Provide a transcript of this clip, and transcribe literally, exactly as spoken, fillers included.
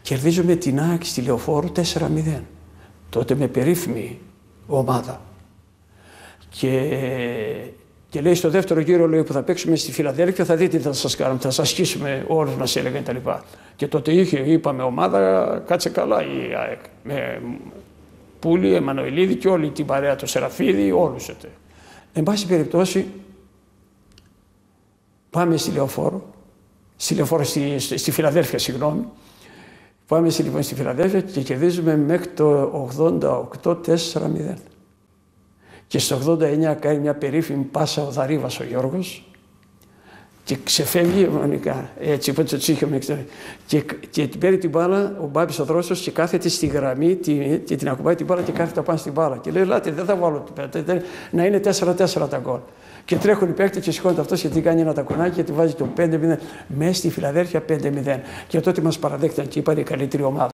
κερδίζουμε την ΑΕΚ στη Λεωφόρο τέσσερα μηδέν. Τότε με περίφημη ομάδα. Και, και λέει στο δεύτερο γύρο, λέει, που θα παίξουμε στη Φιλαδέλφια, θα δείτε τι θα σας κάνουμε, θα σας σκίσουμε όλους, μας έλεγαν τα λοιπά. Και τότε είχε, είπαμε, ομάδα, κάτσε καλά η ΑΕΚ. Με Πούλη, Εμμανουηλίδη και όλη την παρέα, το Σεραφίδη, όλους. Εν πάση περιπτώσει, πάμε στη Λεωφόρο, στη, Λεωφόρο, στη, στη Φιλαδέλφια, συγγνώμη. Πάμε λοιπόν στη Φιλαδέλφια και κερδίζουμε μέχρι το ογδόντα οκτώ τέσσερα μηδέν. Και στο ογδόντα εννιά κάνει μια περίφημη πάσα ο Δαρίβας ο Γιώργος και ξεφεύγει μονικά, έτσι οπότε το τσίχαμε και, και την παίρνει την μπάλα ο Μπάμπης ο Δρόσος και κάθεται στη γραμμή και, και την ακουμπάει την μπάλα και κάθεται πάνω στην μπάλα και λέει, λάτε, δεν θα βάλω την πέντε, να είναι τέσσερα τέσσερα τα γκολ. Και τρέχουν οι παίκτες και σηκώνεται αυτός και την κάνει ένα τακουνάκι και τη βάζει το πέντε μηδέν μέσα στη Φιλαδέλφια πέντε μηδέν. Και τότε μας παραδέχτηκαν και είπαν η καλύτερη ομάδα.